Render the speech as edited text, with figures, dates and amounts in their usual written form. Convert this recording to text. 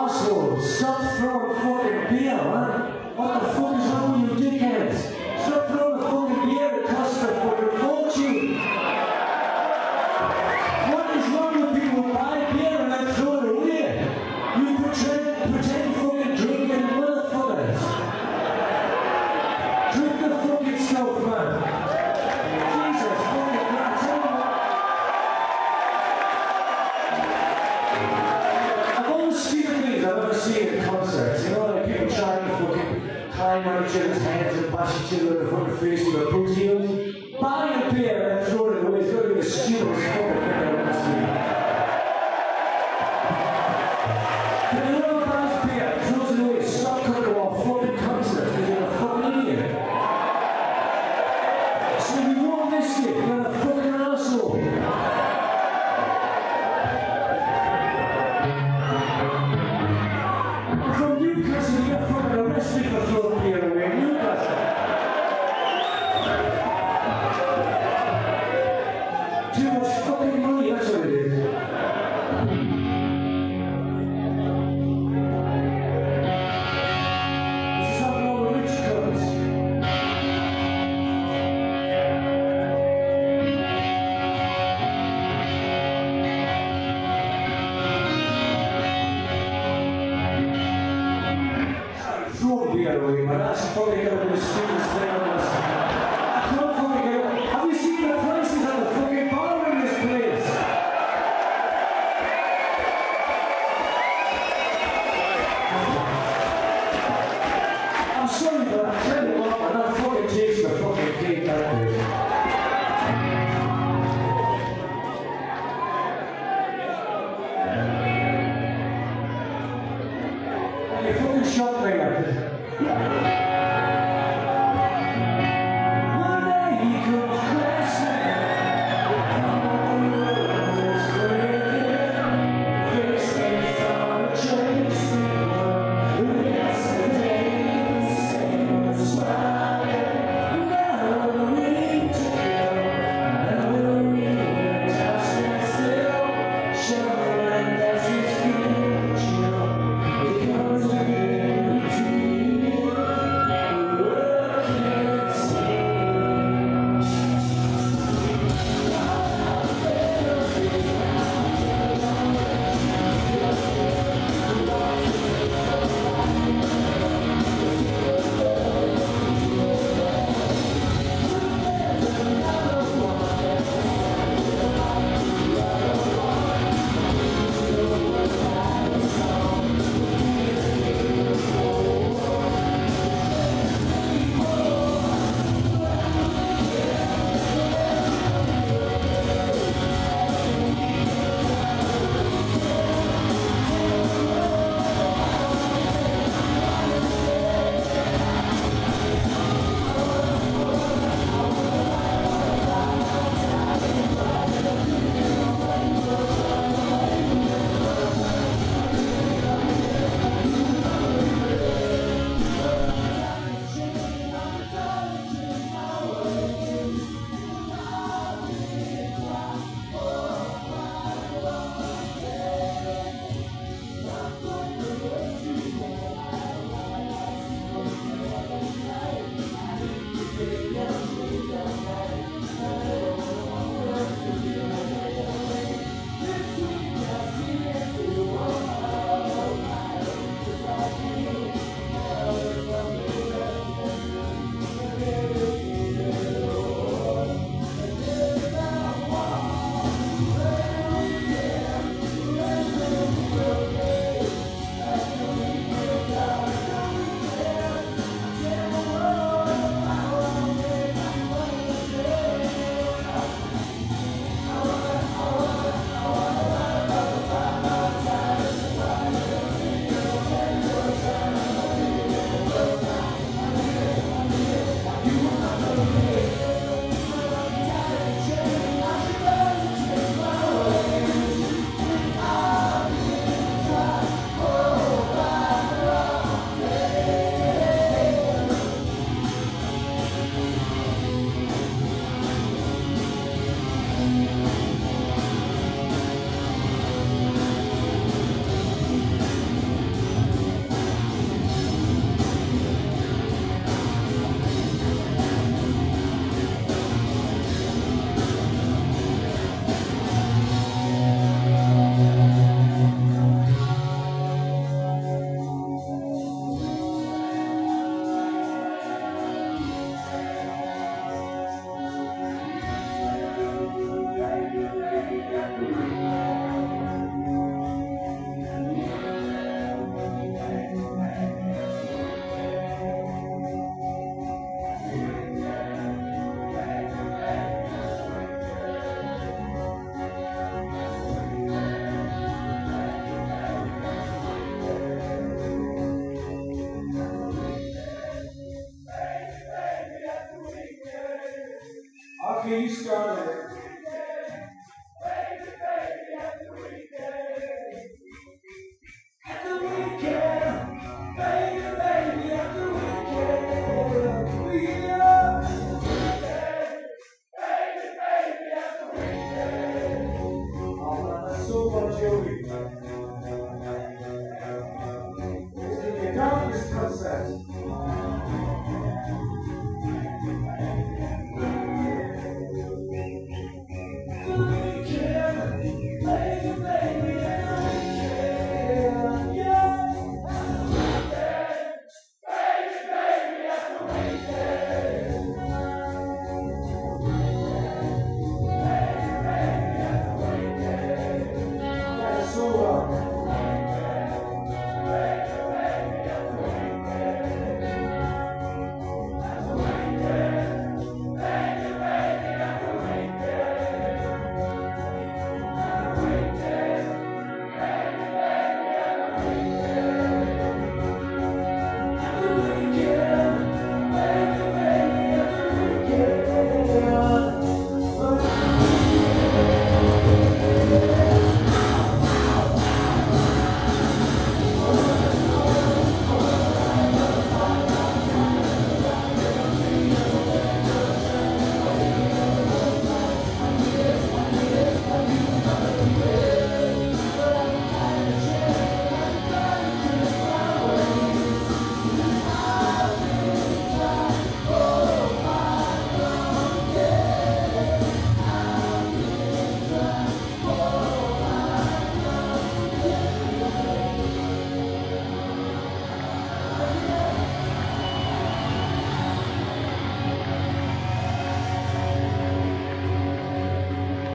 arsehole, stop throwing fucking beer, man. What the fuck is wrong with you dickheads? Stop throwing the fucking beer, it costs a fucking fortune. What is wrong with people who buy beer and then throw it away? You pretend fucking drinking motherfuckers. Drink the fucking stuff, man. Jesus fucking Christ. I've always seen things I've never seen at concerts. You know, like people trying to fucking climb on each other's heads and bash each other in the fucking face with their boot heels. Buying a beer and then throwing it away is going to be the stupidest fucking thing I've ever seen. Can you know about beer? Throws it away, stop coming to our fucking concerts because you're a fucking idiot. So if you won't miss it, you're a fucking arsehole. From Newcastle, you get fucking arrested for throwing beer away in Newcastle. Too much fucking money, that's what it is. This is how all the rich cunts. Throw beer away, man. That's probably going to be the stupidest thing I've ever seen. I can't fucking get it. Have you seen the prices on the fucking bar in this place? I'm sorry, but I tell you what, man, that fucking takes the fucking cake, that place. You fucking shot me at this. One day he comes crashing. Faces on a train street. Yesterday, the same was smiling. Now we're ready to go. Now we're ready to touch still. Shuffling as his future. It comes again to you. feel you started it.